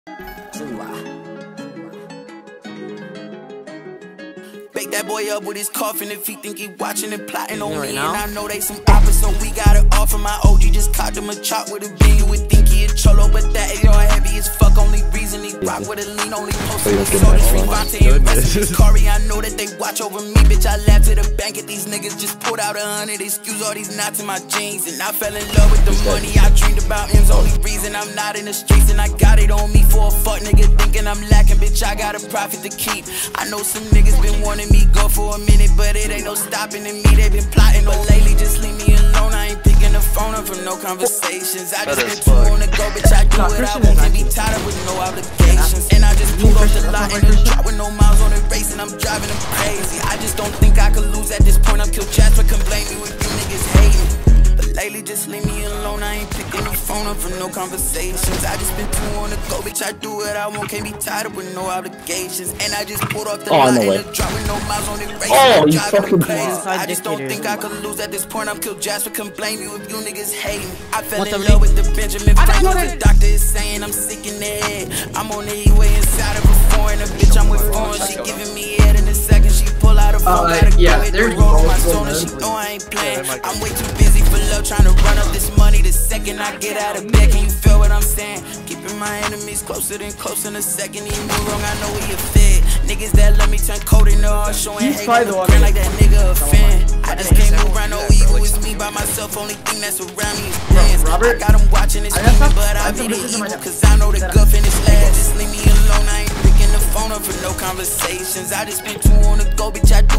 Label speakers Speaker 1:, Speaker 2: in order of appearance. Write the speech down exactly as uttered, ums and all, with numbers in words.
Speaker 1: Bake that boy up with his coffin if he think he watching and plotting on me. And I know they some oppas, so we got it off of my O G. Just caught him a chop with a bean. You would think he a cholo, but that A R heavy as fuck. Only reason he rock with a lean, only posted the soda street. Vontae and Recipe Corey, I know that they watch over me. Bitch, I laughed to the bank at these niggas. Just pulled out a hundred. Excuse all these knots in my jeans. And I fell in love with the money. I dreamed about M's. Only reason I'm not in the streets. And I got it on me for a fuck nigga thinking I'm lacking. Bitch, I got a profit to keep. I know some niggas been wanting me go for a minute, but it ain't no stopping in me. They been plotting, but lately just leave me alone. I ain't picking the phone up for no conversations. I just been too on the go, bitch. I do what I want, can't be tied up with no obligations. And I just pulled off the lot in the drop with no miles on the race, and I'm driving them crazy. I just don't think I could lose at this point. I'm killed chats, but can blame me with you niggas hating. But lately just leave me alone. I ain't picking the phone up for no conversations. I just been too on the go, bitch. I do what I want, can't be tied up with no obligations. And I just pulled off the
Speaker 2: oh,
Speaker 1: lot
Speaker 2: no
Speaker 1: in the drop with no miles on the race,
Speaker 2: oh,
Speaker 1: and I'm
Speaker 2: you
Speaker 1: driving them crazy.
Speaker 2: Wow.
Speaker 1: I just don't think I could lose at this point. I'm killed Jasper, can blame you if you niggas hate me. I fell in love with the Benjamin Franklin. The doctor is saying I'm sick in the head. I'm on the E-way inside of a foreign. A bitch I'm with foreign. She giving me head in a second. She pull out a phone.
Speaker 3: Uh,
Speaker 1: Gotta
Speaker 3: yeah,
Speaker 1: go hit the
Speaker 3: there's
Speaker 1: road on my soda. She know I ain't playing. I'm way too busy for love, trying to run up this money. The second I get out of bed, can you feel what I'm saying? Keeping my enemies closer than close in a second. He move wrong, I know where you fit. Niggas that love me turn cold in the heart, showing hate on the ground like that nigga a fan. I just can't move around no ego, it's me by myself. Only thing that's around me is dance. I got him watching this screaming, but I be the evil, cause I know the guff in his last. Just leave me alone, I ain't picking the phone up for no conversations. I just been too on the go, bitch. I do